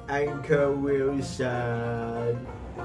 Uncle Wilson。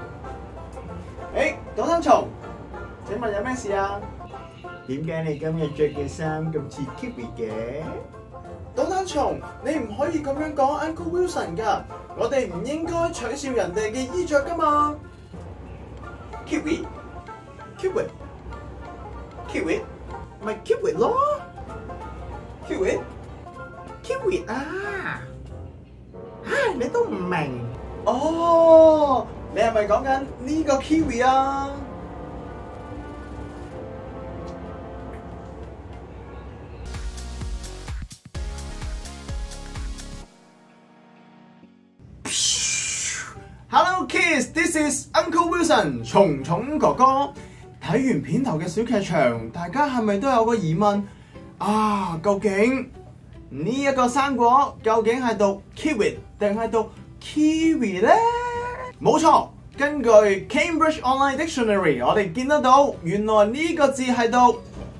朵生蟲，請問有咩事啊？ 點解你今日着嘅衫咁似 Kiwi 嘅？ 朵生蟲，你唔可以咁樣講 Uncle Wilson 㗎，我哋唔應該取笑人哋嘅衣着㗎嘛。 Kiwi， Kiwi， Kiwi， 咪 Kiwi 咯 Kiwi， ，Kiwi 啊！唉，你都唔明。 哦，你係咪講緊呢個 Kiwi 啊？Hello kids, this is Uncle Wilson， 蟲蟲哥哥。睇完片頭嘅小劇場，大家係咪都有個疑問啊？究竟呢一個生果究竟係讀 kiwi 定係讀 kiwi 呢？冇錯，根據 Cambridge Online Dictionary， 我哋見得到原來呢個字係讀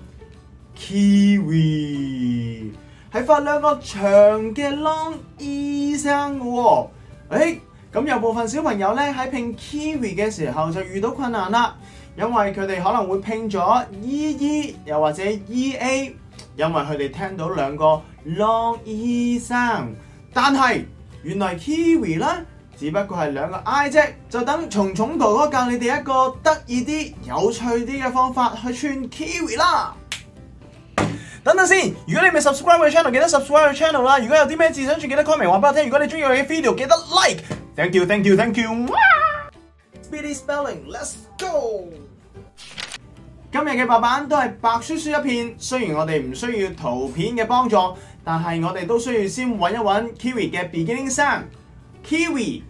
kiwi， 係發兩個長嘅 long e 聲嘅喎。咁有部分小朋友咧喺拼 kiwi 嘅時候就遇到困難啦，因為佢哋可能會拼咗 ee 又或者 ea， 因為佢哋聽到兩個 long e 聲，但係原來 kiwi 咧只不過係兩個 I 啫，就等蟲蟲哥哥教你哋一個得意啲、有趣啲嘅方法去串 kiwi 啦。等等先，如果你未 subscribe 我嘅 channel， 記得 subscribe 我嘅 channel 啦。如果有啲咩字想串，記得 comment 話俾我聽。如果你中意我嘅 video， 記得 like。Thank you, thank you, thank you. Speedy spelling, let's go. 今日嘅白板都係白書書一片，雖然我哋唔需要圖片嘅幫助，但係我哋都需要先揾一揾 kiwi 嘅 beginning sound。kiwi，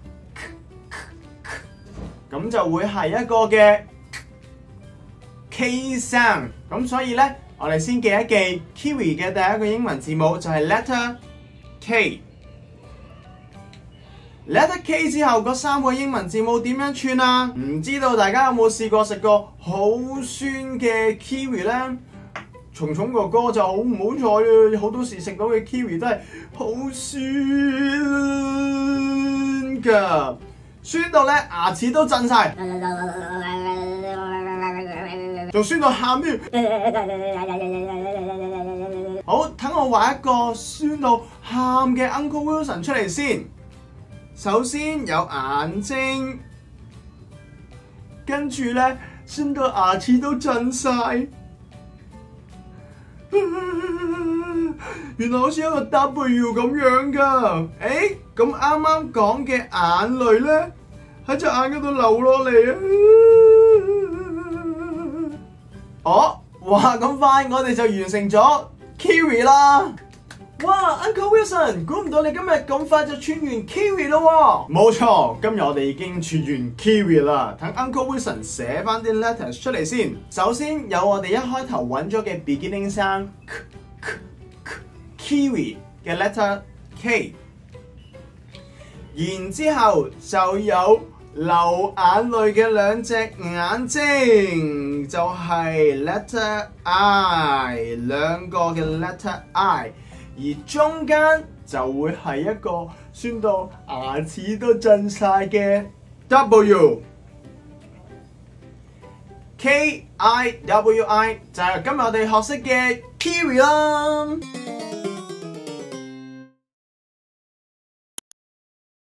咁就會係一個嘅 K sound。咁所以咧，我哋先記一記 kiwi 嘅第一個英文字母就係 letter K。letter K 之後嗰三個英文字母點樣串啊？唔知道大家有冇試過食過好酸嘅 kiwi 呢？蟲蟲哥哥就好唔好彩啊！好多時食到嘅 kiwi 都係好酸㗎，酸到咧牙齒都震晒，仲酸到喊添。好，等我畫一個酸到喊嘅 Uncle Wilson 出嚟先。首先有眼睛，跟住咧酸到牙齒都震晒。原來好似一個 W 咁樣㗎。咁啱啱講嘅眼淚咧喺隻眼嗰度流落嚟啊！哇！咁快我哋就完成咗 kiwi 啦！哇 ，Uncle Wilson， 估唔到你今日咁快就串完 kiwi 咯喎！冇錯，今日我哋已經串完 kiwi 啦。等 Uncle Wilson 寫翻啲 letters 出嚟先。首先有我哋一開頭揾咗嘅 beginning sound kiwi 嘅 letter K， 然之後就有流眼淚嘅兩隻眼睛，就係 letter I， 兩個嘅 letter I。而中間就會係一個酸到牙齒都震晒嘅 W，K-I-W-I 就係今日我哋學識嘅 kiwi 啦。